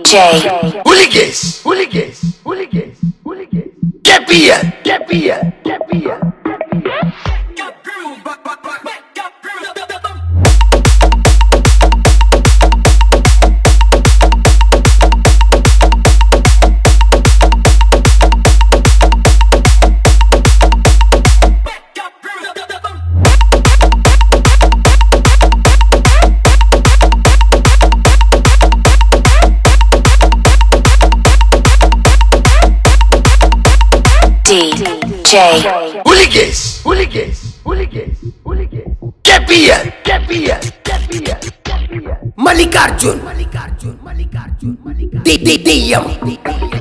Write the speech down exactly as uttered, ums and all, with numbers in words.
Huligesh, Huligesh, Huligesh, Huligesh. Kpl, Kpl, Kpl. D J Huligesh, Huligesh, Huligesh, Huligesh. Kpl, Kpl, Kpl, Kpl. Mallikarjun, Mallikarjun, Mallikarjun, Mallikarjun. D D D M.